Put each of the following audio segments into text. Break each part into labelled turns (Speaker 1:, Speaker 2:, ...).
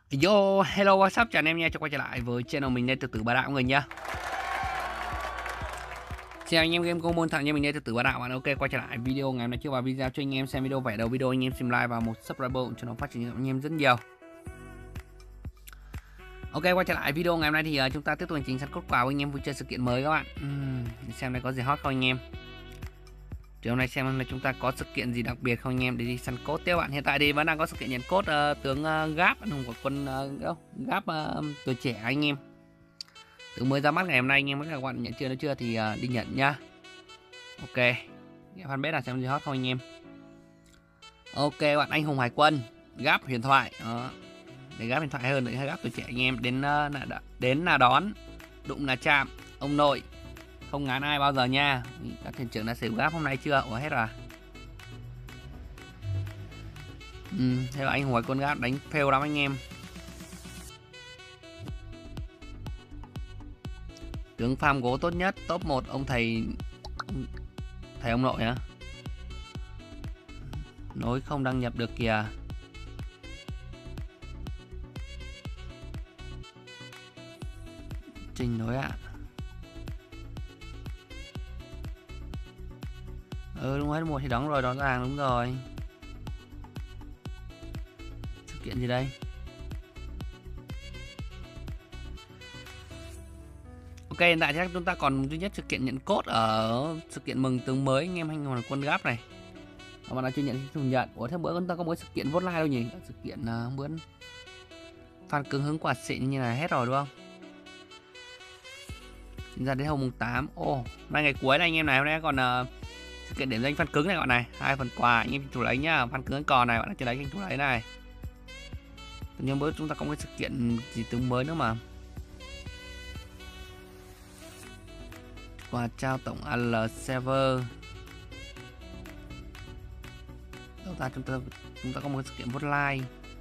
Speaker 1: Yo, hello, what's up, chào anh em nha, cho quay trở lại với channel mình nên từ từ bá đạo mọi người nha. Chào anh em game công môn thẳng nha, mình nên từ từ bá đạo bạn. Ok, quay trở lại video ngày hôm nay, chưa vào video cho anh em xem video vẽ đầu video, anh em xem like và một subscriber cho nó phát triển anh em rất nhiều. Ok, quay trở lại video ngày hôm nay thì chúng ta tiếp tục hành trình săn cốt quà với anh em vui chơi sự kiện mới các bạn. Xem đây có gì hot không anh em. Thì hôm nay xem hôm nay chúng ta có sự kiện gì đặc biệt không anh em để đi săn cốt tiếp bạn. Hiện tại thì vẫn đang có sự kiện nhận cốt tướng Gáp của quân Gáp tuổi trẻ anh em. Tướng mới ra mắt ngày hôm nay anh em, các bạn nhận chưa, nó chưa thì đi nhận nhá. Ok, fanpage là xem gì hot không anh em. Ok bạn, anh hùng hải quân Gáp huyền thoại đó. Để Gáp huyền thoại hơn để Gáp tuổi trẻ anh em đến là đón, đụng là chạm, ông nội không ngán ai bao giờ nha. Các thuyền trưởng đã sử Gáp hôm nay chưa? Ủa hết rồi. Thế là anh hùng hải quân Gáp đánh fail lắm anh em. Tướng farm gỗ tốt nhất top 1 ông thầy ông nội hả? Nối không đăng nhập được kìa. Trình nối ạ. Đúng hết một thì đóng rồi, rõ ràng đúng rồi. Sự kiện gì đây? Ok, hiện tại chắc chúng ta còn duy nhất sự kiện nhận cốt ở sự kiện mừng tướng mới anh em, anh hùng quân Gáp này. Mà đã chưa nhận thì nhận. Ủa thế bữa chúng ta có một sự kiện vote like đâu nhỉ? Sự kiện bữa fan cứng hứng quạt xịn như này hết rồi đúng không? Sinh ra đến hôm mùng 8. Hôm nay ngày cuối này anh em này, hôm nay còn sự kiện điểm danh fan cứng này gọi này, 2 phần quà anh em chủ lấy nhá, fan cứng còn này bạn chưa lấy anh chủ lấy này. Tự nhiên bữa chúng ta có một cái sự kiện gì tướng mới nữa mà. Quà trao tổng AL server. Đâu ta, chúng ta có một sự kiện vote like.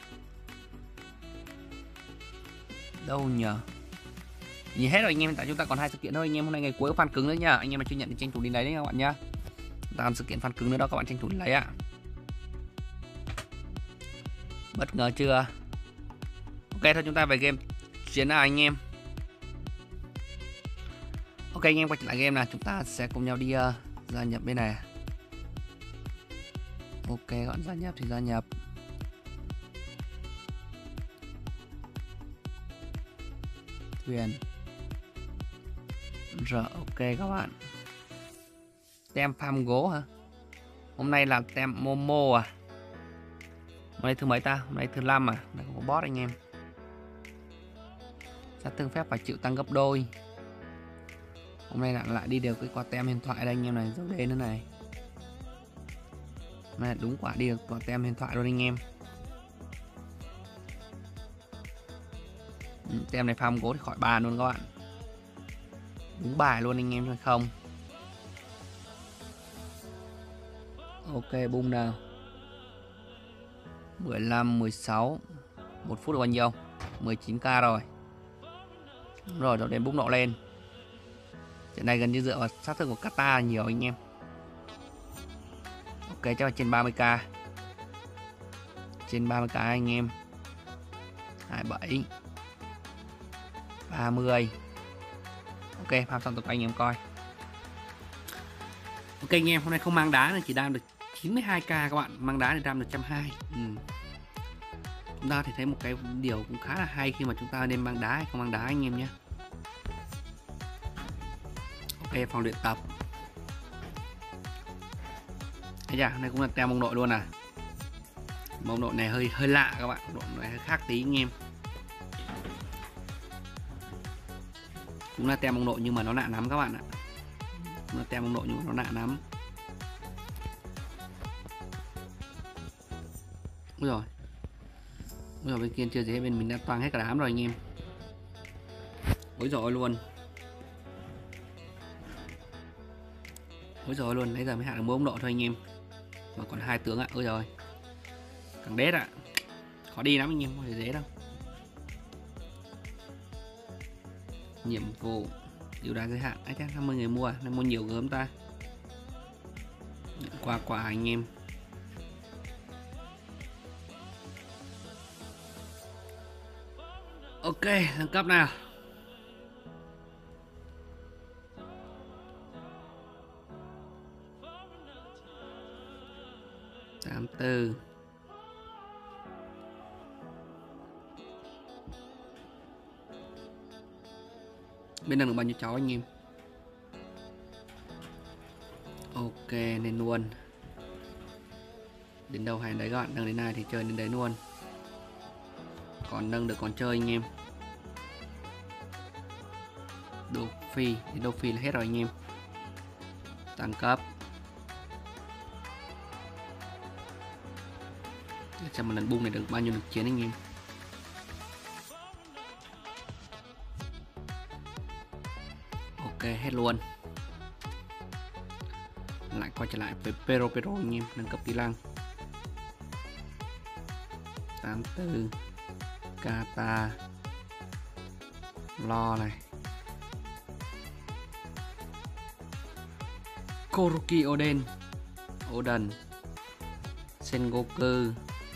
Speaker 1: Đâu nhờ? Nhìn hết rồi anh em, tại chúng ta còn 2 sự kiện thôi anh em, hôm nay ngày cuối fan cứng nữa nha. Anh em mà chưa nhận thì tranh thủ đi lấy đấy các bạn nhá. Chúng ta còn sự kiện fan cứng nữa đó, các bạn tranh thủ đi lấy ạ. Bất ngờ chưa? Ok thôi, chúng ta về game chiến nào anh em. Ok anh em quay trở lại game nào, chúng ta sẽ cùng nhau đi gia nhập bên này. Ok, gọi gia nhập thì gia nhập. Thuyền. Rồi ok các bạn. Tem farm gỗ hả? Hôm nay là tem Momo à? Hôm nay thứ mấy ta? Hôm nay thứ 5 à? Hôm nay có boss anh em. Sát thương phép phải chịu tăng gấp đôi. Hôm nay lại đi được cái quả tem huyền thoại đây anh em này, dấu đen nữa này. Hôm nay đúng quả đi được quả tem huyền thoại luôn anh em. Tem này farm gỗ thì khỏi bàn luôn các bạn. Đúng bài luôn anh em chứ không. Ok, boom nào. 15, 16. 1 phút được bao nhiêu? 19k rồi. Rồi, rồi đến bùng nổ lên. Trận này gần như dựa vào sát thương của Kata nhiều anh em. Ok, chắc là trên 30k. Trên 30k anh em. 27 30. Ok, farm xong tục anh em coi. Ok anh em, hôm nay không mang đá nên chỉ đam được 92k các bạn, mang đá thì đam được 120. Chúng ta thì thấy một cái điều cũng khá là hay khi mà chúng ta nên mang đá hay không mang đá anh em nhé. Ok, phòng luyện tập. Thấy chưa, này cũng là tem ông nội luôn à. Ông nội này hơi lạ các bạn, ông nội này hơi khác tí anh em. Cũng là tem ông nội nhưng mà nó lạ lắm các bạn ạ. Cũng là tem ông nội nhưng mà nó lạ lắm. Ui rồi. Ui rồi, bên kia chưa gì hết, bên mình đã toang hết cả đám rồi anh em. Ôi rồi luôn. Ôi rồi luôn, nãy giờ mới hạ được 4 ông nội thôi anh em. Mà còn 2 tướng ạ. Ôi rồi. Càng đét ạ. Khó đi lắm anh em, không phải dễ đâu. Nhiệm vụ ưu đãi giới hạn. Chắc 50 người mua, nên mua nhiều gớm ta. Nhận quà anh em. Ok, nâng cấp nào. Tám tư. Bên nâng được bao nhiêu cháu anh em? Ok, nên luôn. Đến đâu hay đấy các bạn, nâng đến này thì chơi đến đấy luôn. Còn nâng được còn chơi anh em. Đô phi, đến đô phi là hết rồi anh em. Tăng cấp. Để xem một lần bung này được bao nhiêu lực chiến anh em. Ok, hết luôn. Lại quay trở lại với Pero anh em, nâng cấp kỹ năng. 84 Kata Lo này, Koruki Oden Sengoku.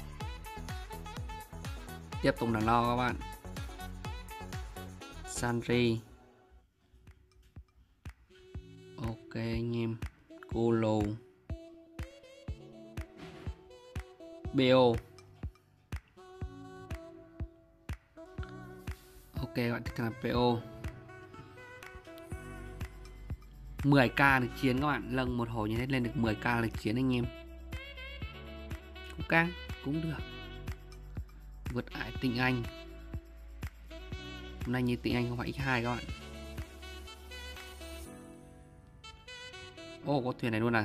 Speaker 1: Tiếp tục là Lo các bạn. Sanri. Ok anh em. Colo BO. Ok các bạn, thích là PO. 10k lực chiến các bạn, lâng một hồi như thế lên được 10k lực chiến anh em. Cũng căng, cũng được. Vượt ải tinh anh. Hôm nay như tinh anh không phải x2 các bạn. Ô, có thuyền này luôn à.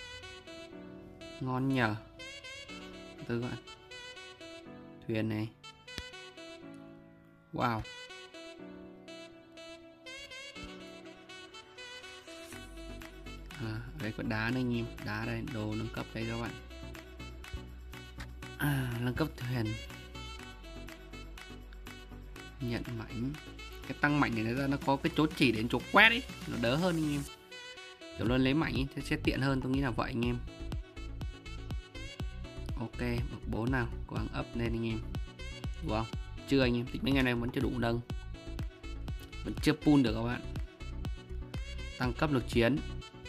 Speaker 1: Ngon nhờ. Từ các bạn. Thuyền này. Wow. Đây có đá nữa anh em. Đá đây, đồ nâng cấp đây các bạn. Nâng cấp thuyền. Nhận mảnh. Cái tăng mạnh này nó có cái chốt chỉ đến chỗ quét ấy, nó đỡ hơn anh em. Kiểu luôn lấy mạnh ấy, thế sẽ tiện hơn, tôi nghĩ là vậy anh em. Ok, bậc 4 nào, cố gắng up lên anh em. Đúng không? Chưa anh em, tính mấy ngày này vẫn chưa đủ nâng. Vẫn chưa pull được các bạn. Tăng cấp lực chiến.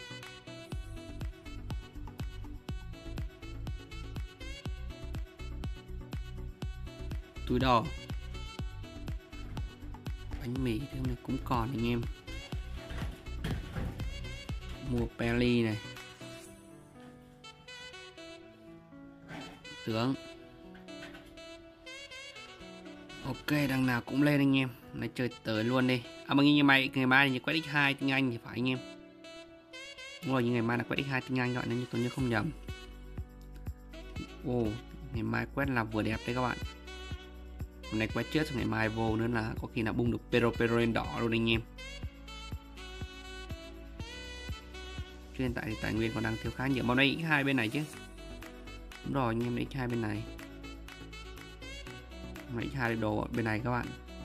Speaker 1: Túi đỏ. Bánh mì thế này cũng còn anh em. Mua Peli này. Tướng. Ok, đằng nào cũng lên anh em. Này chơi tới luôn đi. Mà ngày mai thì quét x2 tiếng Anh thì phải anh em. Đúng rồi, như ngày mai là quét x2 tiếng Anh gọi, nếu như tôi nhớ không nhầm. Ồ, ngày mai quét là vừa đẹp đấy các bạn. Hôm nay quét trước, ngày mai vô nữa là có khi là bung được Pero lên đỏ luôn anh em. Chứ hiện tại thì tài nguyên còn đang thiếu khá nhiều. Hôm nay x2 bên này chứ. Đúng rồi anh em, x2 bên này. Hôm nay x2 đồ ở bên này các bạn.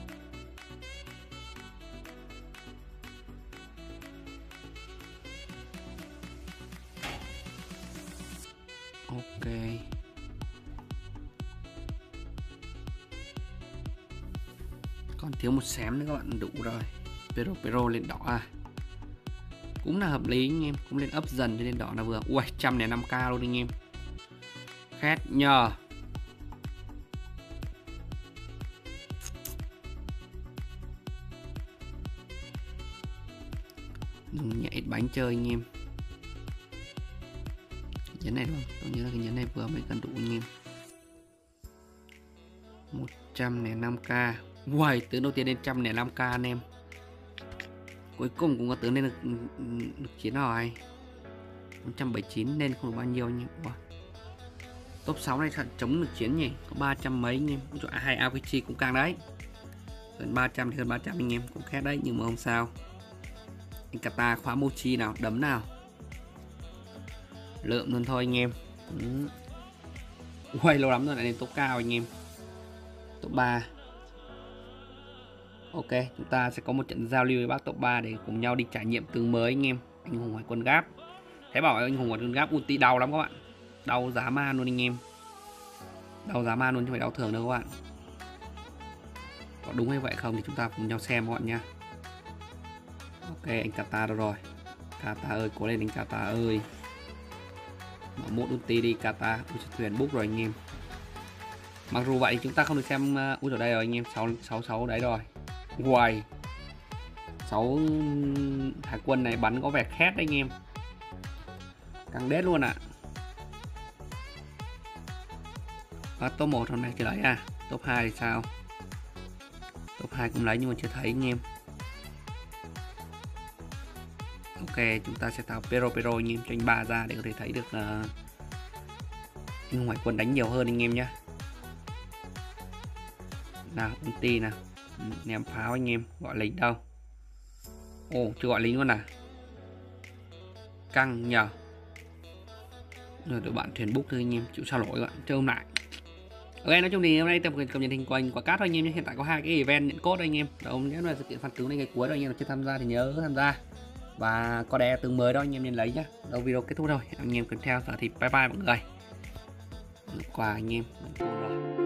Speaker 1: Ok. Còn thiếu một xém nữa các bạn, đủ rồi. Pero lên đỏ à. Cũng là hợp lý anh em, cũng lên up dần cho lên đỏ là vừa. Ui, 105k luôn anh em. Khét nhờ. Dùng nhảy bánh chơi anh em. Nhấn này đúng không? Tôi nhớ là cái nhấn này vừa mới cần đủ anh em. 105k. Uầy, tướng đầu tiên lên 105k anh em. Cuối cùng cũng có tướng lên được chiến rồi. 179 nên không được bao nhiêu anh em. Wow. Top 6 này thật chống được chiến nhỉ, có 300 mấy anh em. Hai AVG cũng càng đấy. Gần 300 thì hơn 300 anh em, cũng khác đấy nhưng mà không sao. Anh Kata khóa mochi nào, đấm nào. Lượm luôn thôi anh em. Uầy, lâu lắm rồi lại lên top cao anh em. Top 3. Ok, chúng ta sẽ có một trận giao lưu với bác top 3 để cùng nhau đi trải nghiệm tướng mới anh em. Anh hùng hải quân Gáp. Thế bảo anh hùng hải quân Gáp ulti đau lắm các bạn. Đau giá man luôn anh em. Đau giá man luôn chứ không phải đau thường đâu các bạn. có đúng hay vậy không thì chúng ta cùng nhau xem các bạn nha. Ok, anh Kata đâu rồi? Kata ơi, cố lên anh Kata ơi. Mở mốt ulti đi Kata. Ui, thuyền book rồi anh em. Mặc dù vậy chúng ta không được xem ui ở đây rồi anh em, 666 đấy rồi. Hoài 6 hải quân này bắn có vẻ khét đấy anh em. Càng đét luôn ạ. Top 1 hôm nay chưa lấy à? Top 2 thì sao? Top 2 cũng lấy nhưng mà chưa thấy anh em. Ok, chúng ta sẽ tháo Pero anh em cho anh 3 ra để có thể thấy được anh hải quân đánh nhiều hơn anh em nhé. Nào, ulti nào. Ném pháo anh em, gọi lính đâu? Ồ, chưa gọi lính luôn à? Căng nhờ. Rồi tụi bạn thuyền book thôi anh em, chịu sao nổi các bạn, chơi hôm lại. Ok, nói chung thì hôm nay tập cập nhật hình quanh quả cát thôi anh em nhé. Hiện tại có 2 cái event nhận code anh em. Đâu nhớ là sự kiện phản cứu này ngày cuối rồi, anh em nào chưa tham gia thì nhớ tham gia. Và có đè từng mới đó anh em nên lấy nhá. Đâu video kết thúc rồi, anh em cần theo giờ thì bye bye mọi người. Quà anh em.